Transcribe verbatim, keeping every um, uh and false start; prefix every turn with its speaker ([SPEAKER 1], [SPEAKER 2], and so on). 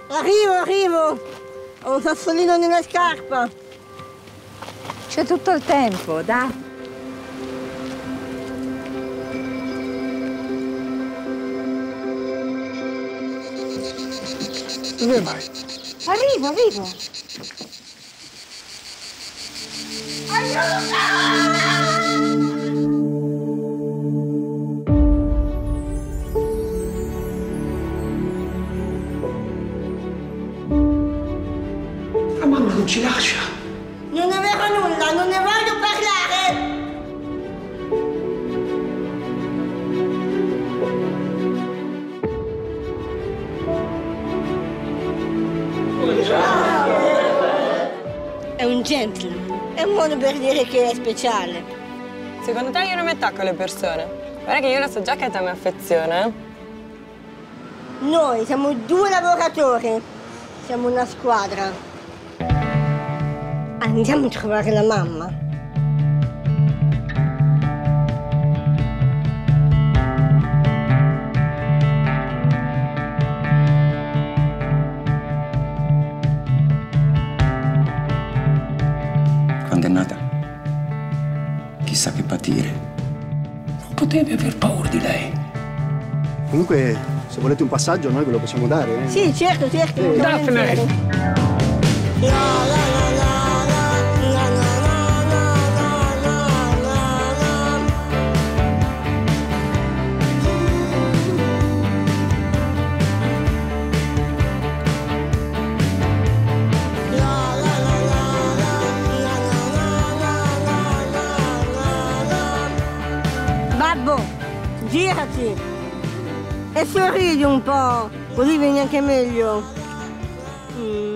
[SPEAKER 1] Arrivo, arrivo! Ho un sassolino nella scarpa.
[SPEAKER 2] C'è tutto il tempo, dai.
[SPEAKER 3] Dove vai?
[SPEAKER 2] Arrivo, arrivo.
[SPEAKER 3] La mamma non ci lascia.
[SPEAKER 1] Non è vero nulla, non ne voglio parlare! È un gentleman, è un modo per dire che è speciale.
[SPEAKER 4] Secondo te io non mi attacco alle persone? Guarda che io lo so già che a te mi affeziona, eh?
[SPEAKER 1] Noi siamo due lavoratori, siamo una squadra. Andiamo a trovare la mamma.
[SPEAKER 3] Quando è nata, chissà che patire. Non potevi aver paura di lei.
[SPEAKER 5] Comunque, se volete un passaggio, noi ve lo possiamo dare. Eh?
[SPEAKER 1] Sì, certo, certo.
[SPEAKER 5] Eh,
[SPEAKER 3] Daphne!
[SPEAKER 1] Babbo, girati e sorridi un po', così vieni anche meglio. Mm.